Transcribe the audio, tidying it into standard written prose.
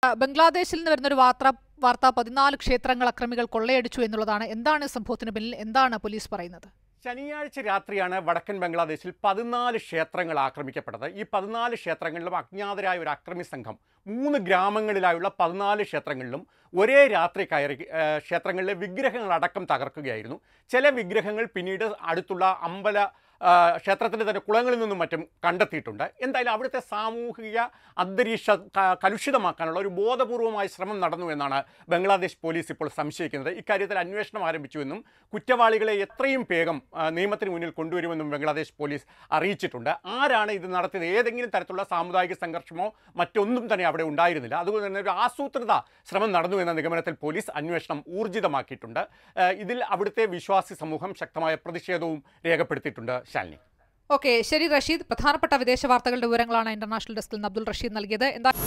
ബംഗ്ലാദേശിൽ നിന്ന് വരുന്നൊരു വാർത്ത 14 ക്ഷേത്രങ്ങൾ അക്രമികൾ കൊള്ളയടിച്ചു എന്നുള്ളതാണ്. എന്താണ് സംഭവത്തിന് പിന്നിൽ? എന്താണ് പോലീസ് പറയുന്നത്? ശനിയാഴ്ച രാത്രിയാണ് വടക്കൻ ബംഗ്ലാദേശിൽ 14 ക്ഷേത്രങ്ങൾ ആക്രമിക്കപ്പെട്ടത്. ഈ 14 ക്ഷേത്രങ്ങളിലും അജ്ഞാതരായ ഒരു അക്രമി സംഘം 3 ഗ്രാമങ്ങളിലായുള്ള 14 ക്ഷേത്രങ്ങളിലും ഒരേ രാത്രി കയറി ക്ഷേത്രങ്ങളിലെ വിഗ്രഹങ്ങളടക്കം തകർക്കുകയായിരുന്നു. ചില വിഗ്രഹങ്ങൾ പിന്നീട് അടുത്തുള്ള ക്ഷേത്രത്തിൻ്റെ തന്നെ കുളങ്ങളിൽ നിന്നും മറ്റും കണ്ടെത്തിയിട്ടുണ്ട്. എന്തായാലും അവിടുത്തെ സാമൂഹിക അന്തരീക്ഷം കലുഷിതമാക്കാനുള്ള ഒരു ബോധപൂർവമായ ശ്രമം നടന്നു എന്നാണ് ബംഗ്ലാദേശ് പോലീസ് ഇപ്പോൾ സംശയിക്കുന്നത്. ഇക്കാര്യത്തിൽ അന്വേഷണം ആരംഭിച്ചുവെന്നും കുറ്റവാളികളെ എത്രയും വേഗം നിയമത്തിന് മുന്നിൽ കൊണ്ടുവരുമെന്നും ബംഗ്ലാദേശ് പോലീസ് അറിയിച്ചിട്ടുണ്ട്. ആരാണ് ഇത് നടത്തിയത്? ഏതെങ്കിലും തരത്തിലുള്ള സാമുദായിക സംഘർഷമോ മറ്റൊന്നും തന്നെ അവിടെ ഉണ്ടായിരുന്നില്ല. അതുകൊണ്ട് തന്നെ ഒരു ആസൂത്രിത ശ്രമം നടന്നു എന്ന നിഗമനത്തിൽ പോലീസ് അന്വേഷണം ഊർജിതമാക്കിയിട്ടുണ്ട്. ഇതിൽ അവിടുത്തെ വിശ്വാസി സമൂഹം ശക്തമായ പ്രതിഷേധവും രേഖപ്പെടുത്തിയിട്ടുണ്ട്. ശാലിനി. ഓക്കെ, ശരി റഷീദ്. പ്രധാനപ്പെട്ട വിദേശ വാർത്തകളുടെ വിവരങ്ങളാണ് ഇന്റർനാഷണൽ ഡെസ്കിൽ നിന്ന് അബ്ദുൾ റഷീദ് നൽകിയത്.